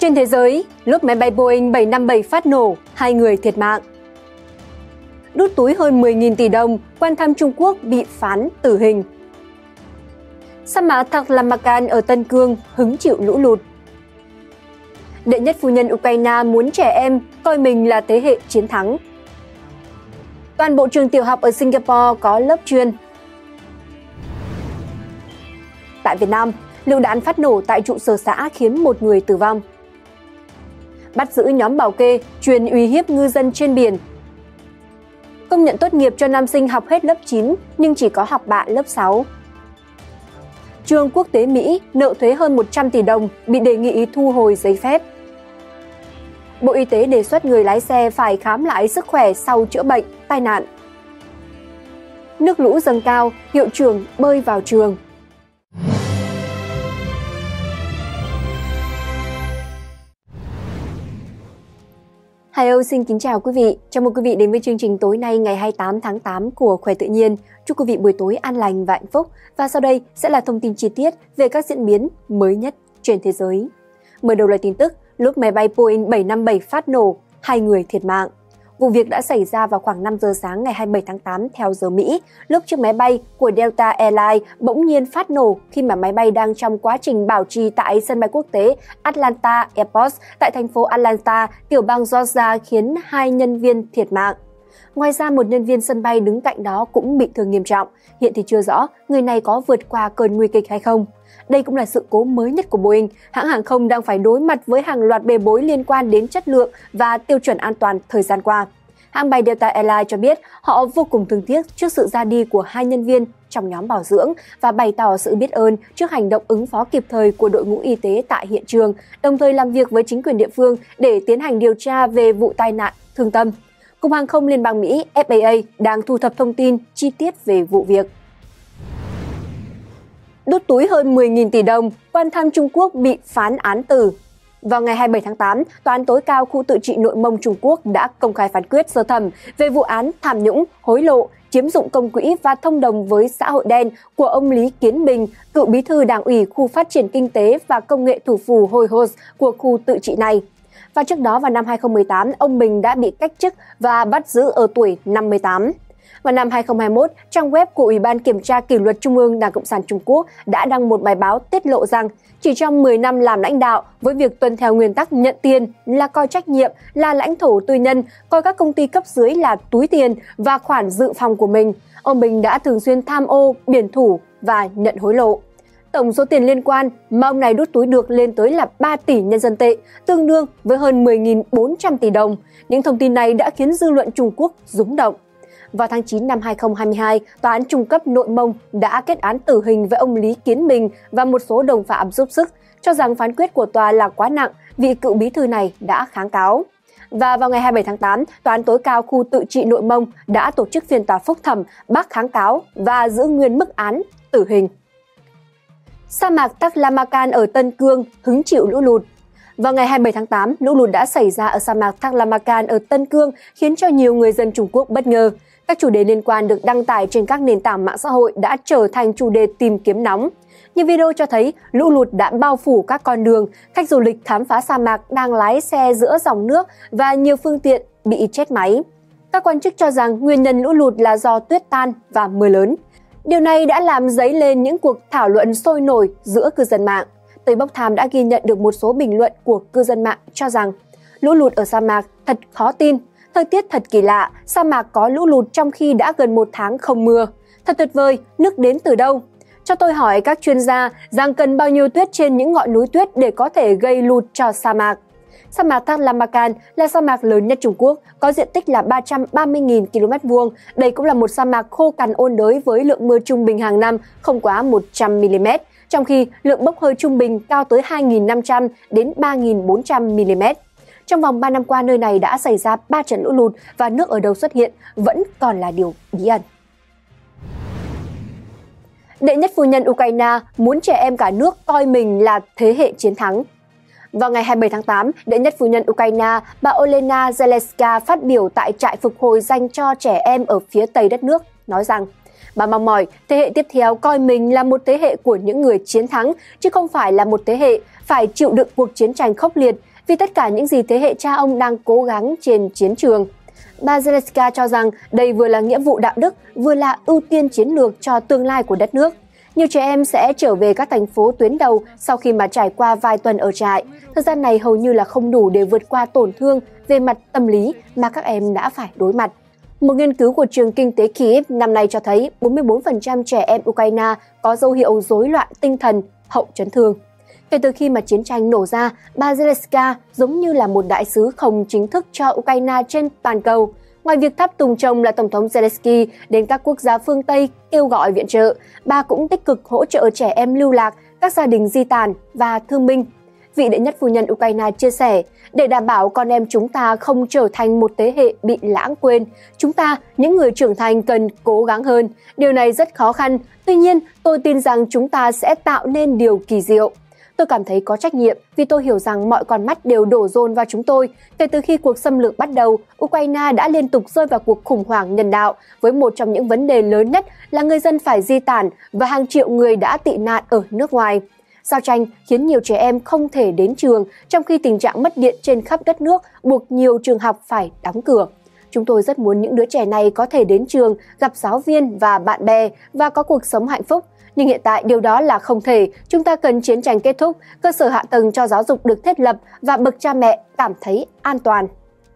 Trên thế giới, lúc máy bay Boeing 757 phát nổ, 2 người thiệt mạng. Đút túi hơn 10.000 tỷ đồng, quan thăm Trung Quốc bị phán tử hình. Sa mạc Taklamakan ở Tân Cương hứng chịu lũ lụt. Đệ nhất phu nhân Ukraine muốn trẻ em coi mình là thế hệ chiến thắng. Toàn bộ trường tiểu học ở Singapore có lớp chuyên. Tại Việt Nam, lựu đạn phát nổ tại trụ sở xã khiến 1 người tử vong. Bắt giữ nhóm bảo kê chuyên uy hiếp ngư dân trên biển. Công nhận tốt nghiệp cho nam sinh học hết lớp 9 nhưng chỉ có học bạ lớp 6. Trường quốc tế Mỹ nợ thuế hơn 100 tỷ đồng bị đề nghị thu hồi giấy phép. Bộ Y tế đề xuất người lái xe phải khám lại sức khỏe sau chữa bệnh, tai nạn. Nước lũ dâng cao, hiệu trưởng bơi vào trường. Hello, xin kính chào quý vị. Chào mừng quý vị đến với chương trình tối nay ngày 28 tháng 8 của Khỏe Tự Nhiên. Chúc quý vị buổi tối an lành và hạnh phúc. Và sau đây sẽ là thông tin chi tiết về các diễn biến mới nhất trên thế giới. Mở đầu là tin tức, lúc máy bay Boeing 757 phát nổ, 2 người thiệt mạng. Vụ việc đã xảy ra vào khoảng 5 giờ sáng ngày 27 tháng 8 theo giờ Mỹ, lúc chiếc máy bay của Delta Airlines bỗng nhiên phát nổ khi mà máy bay đang trong quá trình bảo trì tại sân bay quốc tế Atlanta Airport tại thành phố Atlanta, tiểu bang Georgia khiến 2 nhân viên thiệt mạng. Ngoài ra, một nhân viên sân bay đứng cạnh đó cũng bị thương nghiêm trọng. Hiện thì chưa rõ người này có vượt qua cơn nguy kịch hay không. Đây cũng là sự cố mới nhất của Boeing. Hãng hàng không đang phải đối mặt với hàng loạt bê bối liên quan đến chất lượng và tiêu chuẩn an toàn thời gian qua. Hãng bay Delta Airlines cho biết họ vô cùng thương tiếc trước sự ra đi của 2 nhân viên trong nhóm bảo dưỡng và bày tỏ sự biết ơn trước hành động ứng phó kịp thời của đội ngũ y tế tại hiện trường, đồng thời làm việc với chính quyền địa phương để tiến hành điều tra về vụ tai nạn thương tâm. Cục Hàng không Liên bang Mỹ FAA đang thu thập thông tin chi tiết về vụ việc. Đút túi hơn 10.000 tỷ đồng, quan thăm Trung Quốc bị phán án tử. Vào ngày 27 tháng 8, Tòa án tối cao khu tự trị Nội Mông Trung Quốc đã công khai phán quyết sơ thẩm về vụ án tham nhũng, hối lộ, chiếm dụng công quỹ và thông đồng với xã hội đen của ông Lý Kiến Bình, cựu bí thư Đảng ủy khu phát triển kinh tế và công nghệ thủ phủ Hoi Hos của khu tự trị này. Và trước đó vào năm 2018, ông Bình đã bị cách chức và bắt giữ ở tuổi 58. Vào năm 2021, trang web của Ủy ban Kiểm tra Kỷ luật Trung ương Đảng Cộng sản Trung Quốc đã đăng một bài báo tiết lộ rằng chỉ trong 10 năm làm lãnh đạo với việc tuân theo nguyên tắc nhận tiền là coi trách nhiệm, là lãnh thổ tư nhân, coi các công ty cấp dưới là túi tiền và khoản dự phòng của mình, ông Bình đã thường xuyên tham ô, biển thủ và nhận hối lộ. Tổng số tiền liên quan mà ông này đút túi được lên tới là 3 tỷ nhân dân tệ, tương đương với hơn 10.400 tỷ đồng. Những thông tin này đã khiến dư luận Trung Quốc rúng động. Vào tháng 9 năm 2022, Tòa án Trung cấp Nội Mông đã kết án tử hình với ông Lý Kiến Bình và một số đồng phạm giúp sức, cho rằng phán quyết của tòa là quá nặng vì cựu bí thư này đã kháng cáo. Và vào ngày 27 tháng 8, Tòa án tối cao khu tự trị Nội Mông đã tổ chức phiên tòa phúc thẩm bác kháng cáo và giữ nguyên mức án tử hình. Sa mạc Taklamakan ở Tân Cương hứng chịu lũ lụt. Vào ngày 27 tháng 8, lũ lụt đã xảy ra ở sa mạc Taklamakan ở Tân Cương khiến cho nhiều người dân Trung Quốc bất ngờ. Các chủ đề liên quan được đăng tải trên các nền tảng mạng xã hội đã trở thành chủ đề tìm kiếm nóng. Như video cho thấy, lũ lụt đã bao phủ các con đường, khách du lịch khám phá sa mạc đang lái xe giữa dòng nước và nhiều phương tiện bị chết máy. Các quan chức cho rằng nguyên nhân lũ lụt là do tuyết tan và mưa lớn. Điều này đã làm dấy lên những cuộc thảo luận sôi nổi giữa cư dân mạng. Tây Bốc Tham đã ghi nhận được một số bình luận của cư dân mạng cho rằng lũ lụt ở sa mạc thật khó tin, thời tiết thật kỳ lạ, sa mạc có lũ lụt trong khi đã gần 1 tháng không mưa. Thật tuyệt vời, nước đến từ đâu? Cho tôi hỏi các chuyên gia rằng cần bao nhiêu tuyết trên những ngọn núi tuyết để có thể gây lụt cho sa mạc. Sa mạc Taklamakan là sa mạc lớn nhất Trung Quốc, có diện tích là 330.000 km2. Đây cũng là một sa mạc khô cằn ôn đới với lượng mưa trung bình hàng năm không quá 100 mm, trong khi lượng bốc hơi trung bình cao tới 2.500 đến 3.400 mm. Trong vòng 3 năm qua, nơi này đã xảy ra 3 trận lũ lụt và nước ở đâu xuất hiện vẫn còn là điều bí ẩn. Đệ nhất phu nhân Ukraine muốn trẻ em cả nước coi mình là thế hệ chiến thắng. Vào ngày 27 tháng 8, đệ nhất phu nhân Ukraine, bà Olena Zelenska phát biểu tại trại phục hồi dành cho trẻ em ở phía tây đất nước, nói rằng bà mong mỏi thế hệ tiếp theo coi mình là một thế hệ của những người chiến thắng, chứ không phải là một thế hệ phải chịu đựng cuộc chiến tranh khốc liệt, vì tất cả những gì thế hệ cha ông đang cố gắng trên chiến trường. Bà Zelenska cho rằng đây vừa là nghĩa vụ đạo đức, vừa là ưu tiên chiến lược cho tương lai của đất nước. Nhiều trẻ em sẽ trở về các thành phố tuyến đầu sau khi mà trải qua vài tuần ở trại. Thời gian này hầu như là không đủ để vượt qua tổn thương về mặt tâm lý mà các em đã phải đối mặt. Một nghiên cứu của trường kinh tế Kyiv năm nay cho thấy 44% trẻ em Ukraine có dấu hiệu rối loạn tinh thần hậu chấn thương. Kể từ khi mà chiến tranh nổ ra, bà Zelenska giống như là một đại sứ không chính thức cho Ukraine trên toàn cầu. Ngoài việc tháp tùng chồng là Tổng thống Zelensky đến các quốc gia phương Tây kêu gọi viện trợ, bà cũng tích cực hỗ trợ trẻ em lưu lạc, các gia đình di tản và thương binh. Vị đệ nhất phu nhân Ukraine chia sẻ, để đảm bảo con em chúng ta không trở thành một thế hệ bị lãng quên, chúng ta, những người trưởng thành cần cố gắng hơn. Điều này rất khó khăn, tuy nhiên tôi tin rằng chúng ta sẽ tạo nên điều kỳ diệu. Tôi cảm thấy có trách nhiệm vì tôi hiểu rằng mọi con mắt đều đổ dồn vào chúng tôi. Kể từ khi cuộc xâm lược bắt đầu, Ukraine đã liên tục rơi vào cuộc khủng hoảng nhân đạo, với một trong những vấn đề lớn nhất là người dân phải di tản và hàng triệu người đã tị nạn ở nước ngoài. Giao tranh khiến nhiều trẻ em không thể đến trường, trong khi tình trạng mất điện trên khắp đất nước buộc nhiều trường học phải đóng cửa. Chúng tôi rất muốn những đứa trẻ này có thể đến trường, gặp giáo viên và bạn bè và có cuộc sống hạnh phúc. Nhưng hiện tại điều đó là không thể. Chúng ta cần chiến tranh kết thúc, cơ sở hạ tầng cho giáo dục được thiết lập và bậc cha mẹ cảm thấy an toàn.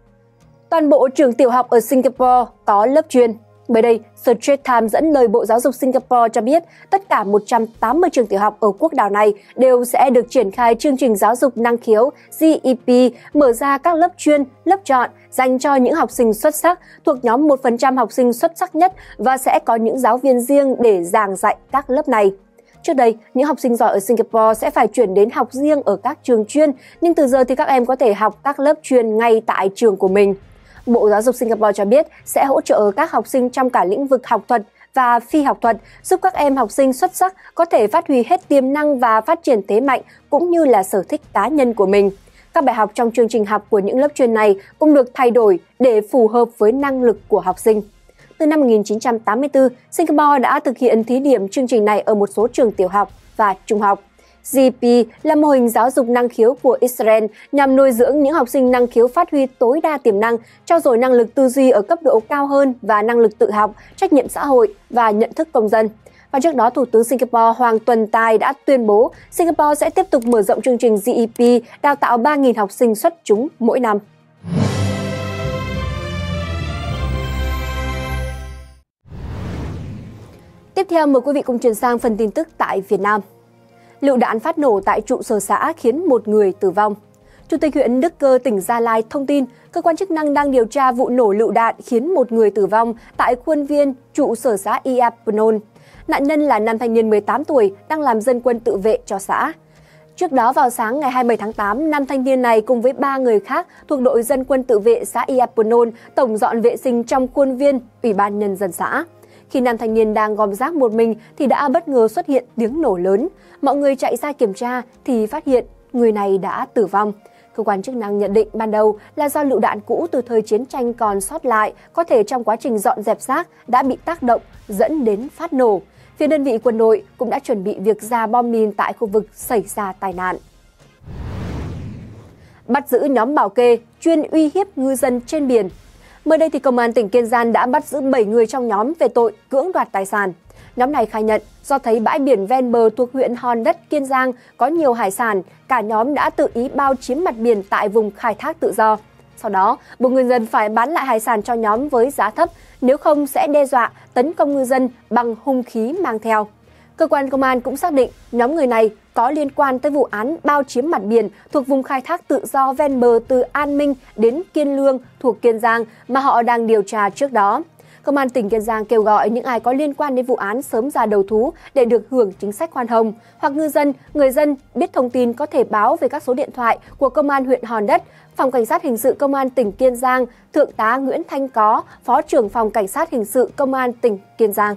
Toàn bộ trường tiểu học ở Singapore có lớp chuyên. Mới đây, Straits Times dẫn lời Bộ Giáo dục Singapore cho biết tất cả 180 trường tiểu học ở quốc đảo này đều sẽ được triển khai chương trình giáo dục năng khiếu GEP, mở ra các lớp chuyên, lớp chọn dành cho những học sinh xuất sắc thuộc nhóm 1% học sinh xuất sắc nhất và sẽ có những giáo viên riêng để giảng dạy các lớp này. Trước đây, những học sinh giỏi ở Singapore sẽ phải chuyển đến học riêng ở các trường chuyên, nhưng từ giờ thì các em có thể học các lớp chuyên ngay tại trường của mình. Bộ Giáo dục Singapore cho biết sẽ hỗ trợ các học sinh trong cả lĩnh vực học thuật và phi học thuật, giúp các em học sinh xuất sắc có thể phát huy hết tiềm năng và phát triển thế mạnh cũng như là sở thích cá nhân của mình. Các bài học trong chương trình học của những lớp chuyên này cũng được thay đổi để phù hợp với năng lực của học sinh. Từ năm 1984, Singapore đã thực hiện thí điểm chương trình này ở một số trường tiểu học và trung học. GEP là mô hình giáo dục năng khiếu của Israel nhằm nuôi dưỡng những học sinh năng khiếu phát huy tối đa tiềm năng, trau dồi năng lực tư duy ở cấp độ cao hơn và năng lực tự học, trách nhiệm xã hội và nhận thức công dân. Và trước đó, Thủ tướng Singapore Hoàng Tuần Tai đã tuyên bố Singapore sẽ tiếp tục mở rộng chương trình GEP, đào tạo 3.000 học sinh xuất chúng mỗi năm. Tiếp theo, mời quý vị cùng chuyển sang phần tin tức tại Việt Nam. Lựu đạn phát nổ tại trụ sở xã khiến một người tử vong. Chủ tịch huyện Đức Cơ, tỉnh Gia Lai thông tin, cơ quan chức năng đang điều tra vụ nổ lựu đạn khiến một người tử vong tại khuôn viên trụ sở xã Ia Pnon. Nạn nhân là nam thanh niên 18 tuổi đang làm dân quân tự vệ cho xã. Trước đó vào sáng ngày 27 tháng 8, nam thanh niên này cùng với 3 người khác thuộc đội dân quân tự vệ xã Ia Pnon tổng dọn vệ sinh trong khuôn viên Ủy ban Nhân dân xã. Khi nam thanh niên đang gom rác một mình thì đã bất ngờ xuất hiện tiếng nổ lớn. Mọi người chạy ra kiểm tra thì phát hiện người này đã tử vong. Cơ quan chức năng nhận định ban đầu là do lựu đạn cũ từ thời chiến tranh còn sót lại, có thể trong quá trình dọn dẹp rác đã bị tác động dẫn đến phát nổ. Phía đơn vị quân đội cũng đã chuẩn bị việc rà bom mìn tại khu vực xảy ra tai nạn. Bắt giữ nhóm bảo kê chuyên uy hiếp ngư dân trên biển. Mới đây thì Công an tỉnh Kiên Giang đã bắt giữ 7 người trong nhóm về tội cưỡng đoạt tài sản. Nhóm này khai nhận do thấy bãi biển ven bờ thuộc huyện Hòn Đất, Kiên Giang có nhiều hải sản, cả nhóm đã tự ý bao chiếm mặt biển tại vùng khai thác tự do. Sau đó, buộc ngư dân phải bán lại hải sản cho nhóm với giá thấp, nếu không sẽ đe dọa tấn công ngư dân bằng hung khí mang theo. Cơ quan công an cũng xác định nhóm người này có liên quan tới vụ án bao chiếm mặt biển thuộc vùng khai thác tự do ven bờ từ An Minh đến Kiên Lương thuộc Kiên Giang mà họ đang điều tra trước đó. Công an tỉnh Kiên Giang kêu gọi những ai có liên quan đến vụ án sớm ra đầu thú để được hưởng chính sách khoan hồng. Hoặc người dân biết thông tin có thể báo về các số điện thoại của Công an huyện Hòn Đất, Phòng Cảnh sát Hình sự Công an tỉnh Kiên Giang, Thượng tá Nguyễn Thanh Có, Phó trưởng Phòng Cảnh sát Hình sự Công an tỉnh Kiên Giang.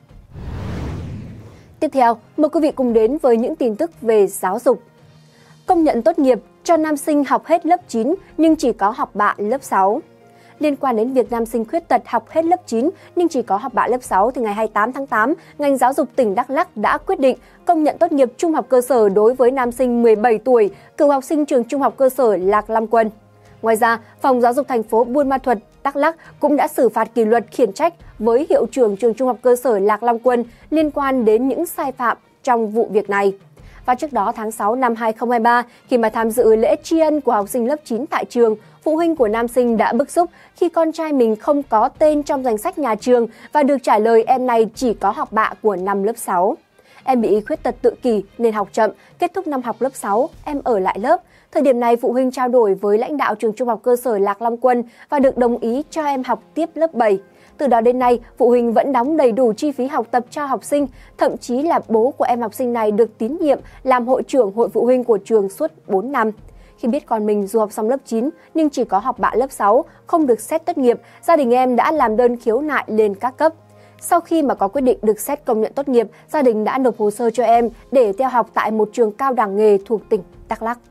Tiếp theo, mời quý vị cùng đến với những tin tức về giáo dục. Công nhận tốt nghiệp cho nam sinh học hết lớp 9 nhưng chỉ có học bạ lớp 6. liên quan đến việc nam sinh khuyết tật học hết lớp 9 nhưng chỉ có học bạ lớp 6 thì ngày 28 tháng 8, ngành giáo dục tỉnh Đắk Lắk đã quyết định công nhận tốt nghiệp trung học cơ sở đối với nam sinh 17 tuổi, cựu học sinh trường trung học cơ sở Lạc Lam Quân. Ngoài ra, Phòng Giáo dục thành phố Buôn Ma Thuột, Đắk Lắk cũng đã xử phạt kỷ luật khiển trách với hiệu trưởng trường trung học cơ sở Lạc Lam Quân liên quan đến những sai phạm trong vụ việc này. Và trước đó tháng 6 năm 2023, khi mà tham dự lễ tri ân của học sinh lớp 9 tại trường, phụ huynh của nam sinh đã bức xúc khi con trai mình không có tên trong danh sách nhà trường và được trả lời em này chỉ có học bạ của năm lớp 6. Em bị khuyết tật tự kỷ nên học chậm, kết thúc năm học lớp 6, em ở lại lớp. Thời điểm này, phụ huynh trao đổi với lãnh đạo trường trung học cơ sở Lạc Lam Quân và được đồng ý cho em học tiếp lớp 7. Từ đó đến nay, phụ huynh vẫn đóng đầy đủ chi phí học tập cho học sinh, thậm chí là bố của em học sinh này được tín nhiệm làm hội trưởng hội phụ huynh của trường suốt 4 năm. Khi biết con mình dù học xong lớp 9 nhưng chỉ có học bạ lớp 6, không được xét tốt nghiệp, gia đình em đã làm đơn khiếu nại lên các cấp. Sau khi mà có quyết định được xét công nhận tốt nghiệp, gia đình đã nộp hồ sơ cho em để theo học tại một trường cao đẳng nghề thuộc tỉnh Đắk Lắk.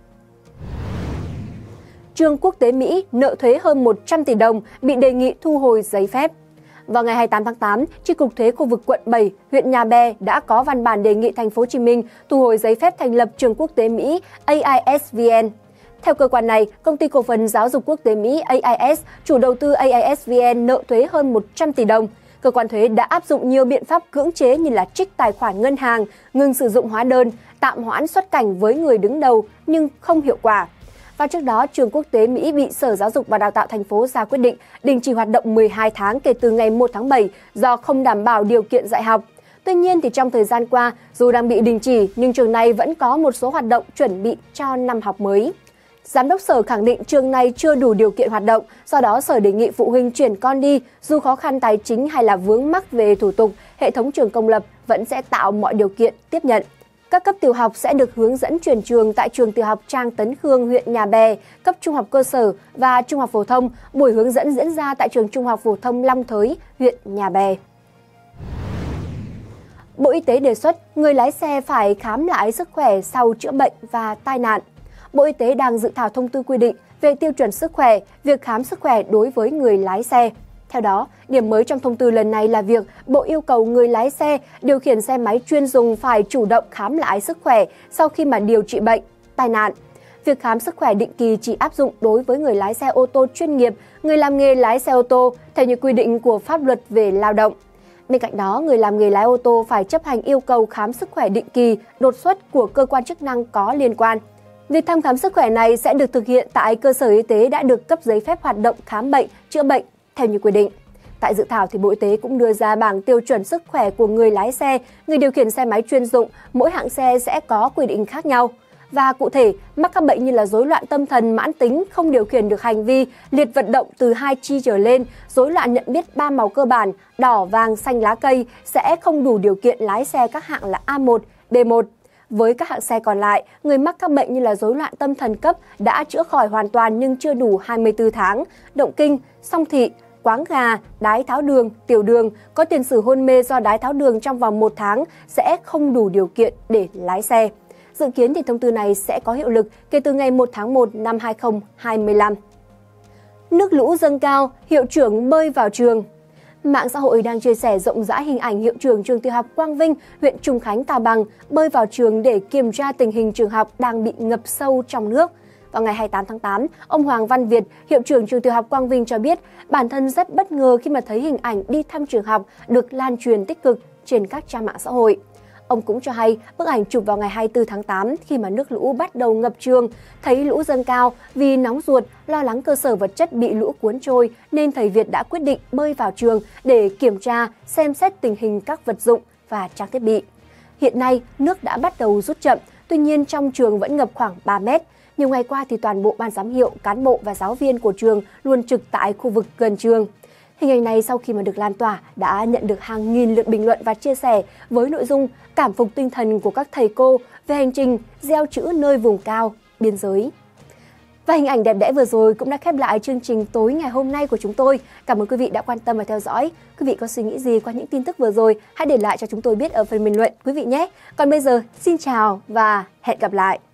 Trường quốc tế Mỹ nợ thuế hơn 100 tỷ đồng bị đề nghị thu hồi giấy phép. Vào ngày 28 tháng 8, Chi cục thuế khu vực quận 7, huyện Nhà Bè đã có văn bản đề nghị thành phố Hồ Chí Minh thu hồi giấy phép thành lập trường quốc tế Mỹ AISVN. Theo cơ quan này, công ty cổ phần giáo dục quốc tế Mỹ AIS, chủ đầu tư AISVN nợ thuế hơn 100 tỷ đồng. Cơ quan thuế đã áp dụng nhiều biện pháp cưỡng chế như là trích tài khoản ngân hàng, ngừng sử dụng hóa đơn, tạm hoãn xuất cảnh với người đứng đầu nhưng không hiệu quả. Và trước đó, trường quốc tế Mỹ bị Sở Giáo dục và Đào tạo thành phố ra quyết định đình chỉ hoạt động 12 tháng kể từ ngày 1 tháng 7 do không đảm bảo điều kiện dạy học. Tuy nhiên, thì trong thời gian qua, dù đang bị đình chỉ nhưng trường này vẫn có một số hoạt động chuẩn bị cho năm học mới. Giám đốc Sở khẳng định trường này chưa đủ điều kiện hoạt động, do đó Sở đề nghị phụ huynh chuyển con đi, dù khó khăn tài chính hay là vướng mắc về thủ tục, hệ thống trường công lập vẫn sẽ tạo mọi điều kiện tiếp nhận. Các cấp tiểu học sẽ được hướng dẫn chuyển trường tại trường tiểu học Trang Tấn Khương, huyện Nhà Bè, cấp trung học cơ sở và trung học phổ thông. Buổi hướng dẫn diễn ra tại trường trung học phổ thông Long Thới, huyện Nhà Bè. Bộ Y tế đề xuất người lái xe phải khám lại sức khỏe sau chữa bệnh và tai nạn. Bộ Y tế đang dự thảo thông tư quy định về tiêu chuẩn sức khỏe, việc khám sức khỏe đối với người lái xe. Theo đó, điểm mới trong thông tư lần này là việc Bộ yêu cầu người lái xe điều khiển xe máy chuyên dùng phải chủ động khám lại sức khỏe sau khi mà điều trị bệnh, tai nạn. Việc khám sức khỏe định kỳ chỉ áp dụng đối với người lái xe ô tô chuyên nghiệp, người làm nghề lái xe ô tô theo như quy định của pháp luật về lao động. Bên cạnh đó, người làm nghề lái ô tô phải chấp hành yêu cầu khám sức khỏe định kỳ, đột xuất của cơ quan chức năng có liên quan. Việc thăm khám sức khỏe này sẽ được thực hiện tại cơ sở y tế đã được cấp giấy phép hoạt động khám bệnh, chữa bệnh theo như quy định. Tại dự thảo thì Bộ Y tế cũng đưa ra bảng tiêu chuẩn sức khỏe của người lái xe, người điều khiển xe máy chuyên dụng, mỗi hạng xe sẽ có quy định khác nhau. Và cụ thể, mắc các bệnh như là rối loạn tâm thần mãn tính, không điều khiển được hành vi, liệt vận động từ 2 chi trở lên, rối loạn nhận biết 3 màu cơ bản, đỏ, vàng, xanh lá cây sẽ không đủ điều kiện lái xe các hạng là A1, B1. Với các hạng xe còn lại, người mắc các bệnh như là rối loạn tâm thần cấp đã chữa khỏi hoàn toàn nhưng chưa đủ 24 tháng, động kinh, song thị, quáng gà, đái tháo đường, tiểu đường, có tiền sử hôn mê do đái tháo đường trong vòng 1 tháng sẽ không đủ điều kiện để lái xe. Dự kiến thì thông tư này sẽ có hiệu lực kể từ ngày 1 tháng 1 năm 2025. Nước lũ dâng cao, hiệu trưởng bơi vào trường. Mạng xã hội đang chia sẻ rộng rãi hình ảnh hiệu trưởng trường tiểu học Quang Vinh, huyện Trùng Khánh, Cao Bằng bơi vào trường để kiểm tra tình hình trường học đang bị ngập sâu trong nước. Vào ngày 28 tháng 8, ông Hoàng Văn Việt, hiệu trưởng trường tiểu học Quang Vinh cho biết bản thân rất bất ngờ khi mà thấy hình ảnh đi thăm trường học được lan truyền tích cực trên các trang mạng xã hội. Ông cũng cho hay bức ảnh chụp vào ngày 24 tháng 8 khi mà nước lũ bắt đầu ngập trường, thấy lũ dâng cao vì nóng ruột, lo lắng cơ sở vật chất bị lũ cuốn trôi nên thầy Việt đã quyết định bơi vào trường để kiểm tra, xem xét tình hình các vật dụng và trang thiết bị. Hiện nay, nước đã bắt đầu rút chậm, tuy nhiên trong trường vẫn ngập khoảng 3 mét. Nhiều ngày qua thì toàn bộ ban giám hiệu, cán bộ và giáo viên của trường luôn trực tại khu vực gần trường. Hình ảnh này sau khi mà được lan tỏa đã nhận được hàng nghìn lượt bình luận và chia sẻ với nội dung cảm phục tinh thần của các thầy cô về hành trình gieo chữ nơi vùng cao, biên giới. Và hình ảnh đẹp đẽ vừa rồi cũng đã khép lại chương trình tối ngày hôm nay của chúng tôi. Cảm ơn quý vị đã quan tâm và theo dõi. Quý vị có suy nghĩ gì qua những tin tức vừa rồi, hãy để lại cho chúng tôi biết ở phần bình luận quý vị nhé. Còn bây giờ, xin chào và hẹn gặp lại.